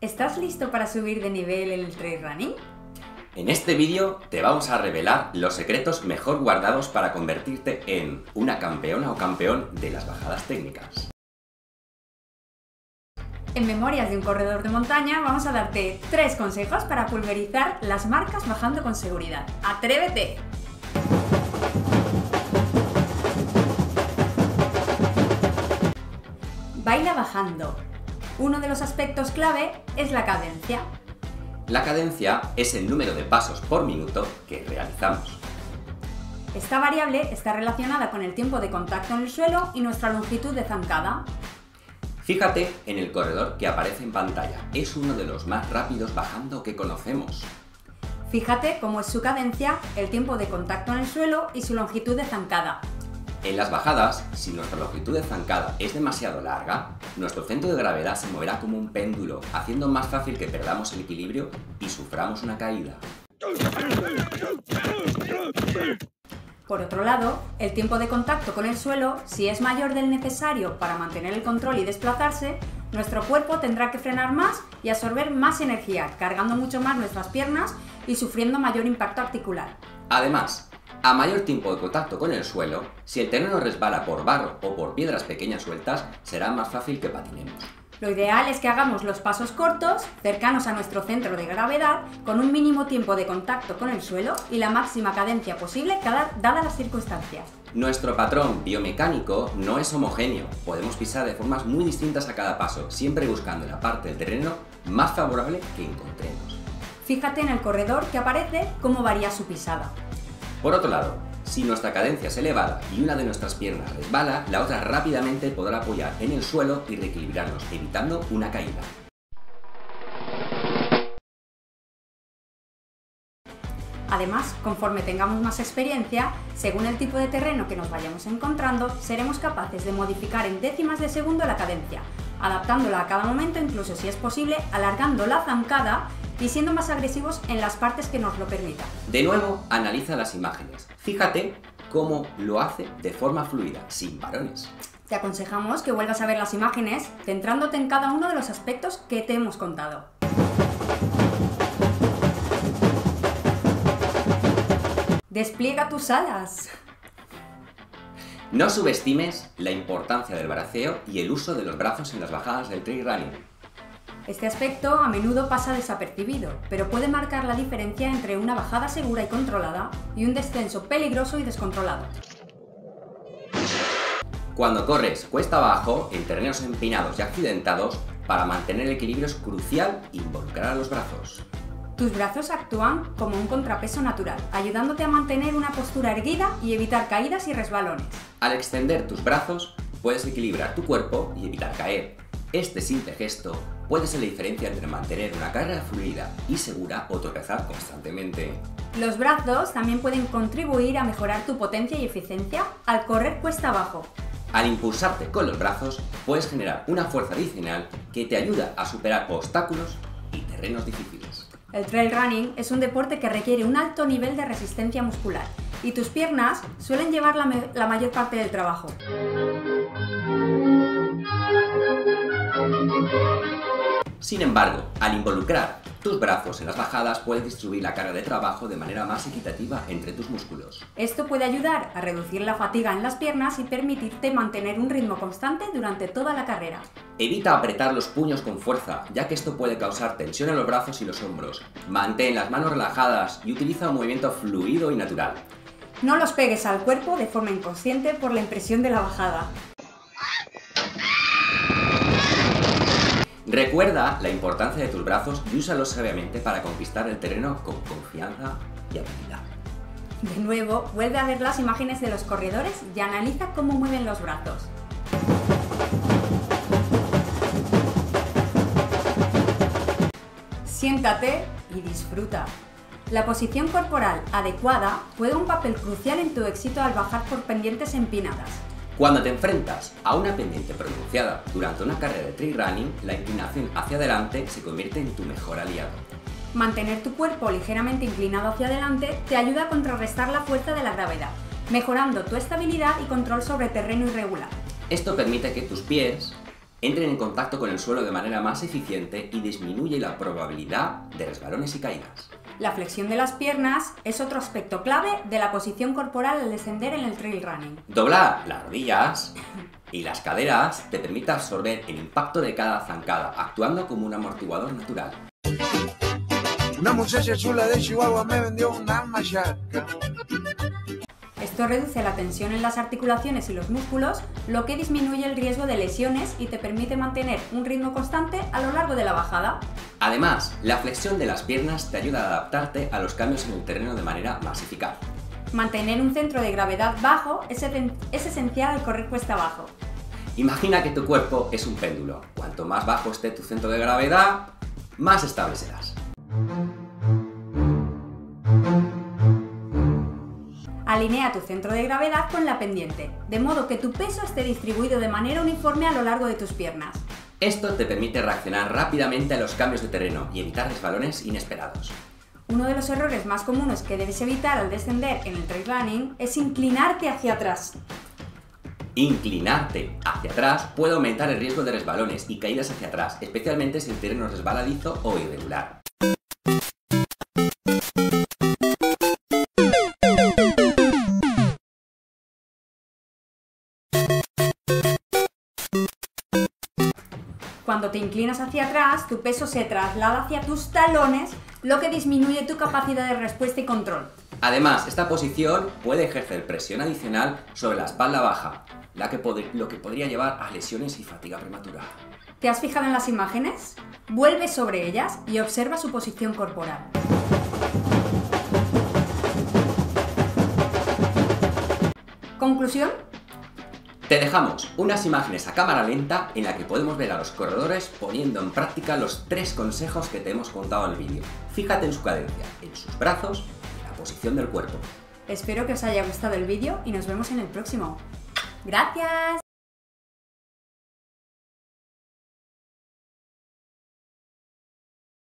¿Estás listo para subir de nivel en el trail running? En este vídeo te vamos a revelar los secretos mejor guardados para convertirte en una campeona o campeón de las bajadas técnicas. En Memorias de un corredor de montaña vamos a darte 3 consejos para pulverizar las marcas bajando con seguridad. ¡Atrévete! Baila bajando. Uno de los aspectos clave es la cadencia. La cadencia es el número de pasos por minuto que realizamos. Esta variable está relacionada con el tiempo de contacto en el suelo y nuestra longitud de zancada. Fíjate en el corredor que aparece en pantalla, es uno de los más rápidos bajando que conocemos. Fíjate cómo es su cadencia, el tiempo de contacto en el suelo y su longitud de zancada. En las bajadas, si nuestra longitud de zancada es demasiado larga, nuestro centro de gravedad se moverá como un péndulo, haciendo más fácil que perdamos el equilibrio y suframos una caída. Por otro lado, el tiempo de contacto con el suelo, si es mayor del necesario para mantener el control y desplazarse, nuestro cuerpo tendrá que frenar más y absorber más energía, cargando mucho más nuestras piernas y sufriendo mayor impacto articular. Además, a mayor tiempo de contacto con el suelo, si el terreno resbala por barro o por piedras pequeñas sueltas, será más fácil que patinemos. Lo ideal es que hagamos los pasos cortos, cercanos a nuestro centro de gravedad, con un mínimo tiempo de contacto con el suelo y la máxima cadencia posible dadas las circunstancias. Nuestro patrón biomecánico no es homogéneo, podemos pisar de formas muy distintas a cada paso, siempre buscando la parte del terreno más favorable que encontremos. Fíjate en el corredor que aparece cómo varía su pisada. Por otro lado, si nuestra cadencia es elevada y una de nuestras piernas resbala, la otra rápidamente podrá apoyar en el suelo y reequilibrarnos, evitando una caída. Además, conforme tengamos más experiencia, según el tipo de terreno que nos vayamos encontrando, seremos capaces de modificar en décimas de segundo la cadencia, adaptándola a cada momento, incluso si es posible, alargando la zancada y siendo más agresivos en las partes que nos lo permitan. De nuevo, analiza las imágenes. Fíjate cómo lo hace de forma fluida, sin parones. Te aconsejamos que vuelvas a ver las imágenes, centrándote en cada uno de los aspectos que te hemos contado. ¡Despliega tus alas! No subestimes la importancia del braceo y el uso de los brazos en las bajadas del trail running. Este aspecto a menudo pasa desapercibido, pero puede marcar la diferencia entre una bajada segura y controlada y un descenso peligroso y descontrolado. Cuando corres cuesta abajo, en terrenos empinados y accidentados, para mantener el equilibrio es crucial involucrar a los brazos. Tus brazos actúan como un contrapeso natural, ayudándote a mantener una postura erguida y evitar caídas y resbalones. Al extender tus brazos, puedes equilibrar tu cuerpo y evitar caer. Este simple gesto puede ser la diferencia entre mantener una carrera fluida y segura o tropezar constantemente. Los brazos también pueden contribuir a mejorar tu potencia y eficiencia al correr cuesta abajo. Al impulsarte con los brazos, puedes generar una fuerza adicional que te ayuda a superar obstáculos y terrenos difíciles. El trail running es un deporte que requiere un alto nivel de resistencia muscular y tus piernas suelen llevar la mayor parte del trabajo. Sin embargo, al involucrar tus brazos en las bajadas, puedes distribuir la carga de trabajo de manera más equitativa entre tus músculos. Esto puede ayudar a reducir la fatiga en las piernas y permitirte mantener un ritmo constante durante toda la carrera. Evita apretar los puños con fuerza, ya que esto puede causar tensión en los brazos y los hombros. Mantén las manos relajadas y utiliza un movimiento fluido y natural. No los pegues al cuerpo de forma inconsciente por la impresión de la bajada. Recuerda la importancia de tus brazos y úsalos sabiamente para conquistar el terreno con confianza y habilidad. De nuevo, vuelve a ver las imágenes de los corredores y analiza cómo mueven los brazos. Siéntate y disfruta. La posición corporal adecuada juega un papel crucial en tu éxito al bajar por pendientes empinadas. Cuando te enfrentas a una pendiente pronunciada durante una carrera de trail running, la inclinación hacia adelante se convierte en tu mejor aliado. Mantener tu cuerpo ligeramente inclinado hacia adelante te ayuda a contrarrestar la fuerza de la gravedad, mejorando tu estabilidad y control sobre terreno irregular. Esto permite que tus pies entren en contacto con el suelo de manera más eficiente y disminuye la probabilidad de resbalones y caídas. La flexión de las piernas es otro aspecto clave de la posición corporal al descender en el trail running. Doblar las rodillas y las caderas te permite absorber el impacto de cada zancada, actuando como un amortiguador natural. Una muchacha chula de Chihuahua me vendió una machaca. Esto reduce la tensión en las articulaciones y los músculos, lo que disminuye el riesgo de lesiones y te permite mantener un ritmo constante a lo largo de la bajada. Además, la flexión de las piernas te ayuda a adaptarte a los cambios en el terreno de manera más eficaz. Mantener un centro de gravedad bajo es esencial al correr cuesta abajo. Imagina que tu cuerpo es un péndulo. Cuanto más bajo esté tu centro de gravedad, más estable serás. Alinea tu centro de gravedad con la pendiente, de modo que tu peso esté distribuido de manera uniforme a lo largo de tus piernas. Esto te permite reaccionar rápidamente a los cambios de terreno y evitar resbalones inesperados. Uno de los errores más comunes que debes evitar al descender en el trail running es inclinarte hacia atrás. Inclinarte hacia atrás puede aumentar el riesgo de resbalones y caídas hacia atrás, especialmente si el terreno es resbaladizo o irregular. Cuando te inclinas hacia atrás, tu peso se traslada hacia tus talones, lo que disminuye tu capacidad de respuesta y control. Además, esta posición puede ejercer presión adicional sobre la espalda baja, lo que podría llevar a lesiones y fatiga prematura. ¿Te has fijado en las imágenes? Vuelve sobre ellas y observa su posición corporal. ¿Conclusión? Te dejamos unas imágenes a cámara lenta en la que podemos ver a los corredores poniendo en práctica los 3 consejos que te hemos contado en el vídeo. Fíjate en su cadencia, en sus brazos y en la posición del cuerpo. Espero que os haya gustado el vídeo y nos vemos en el próximo. ¡Gracias!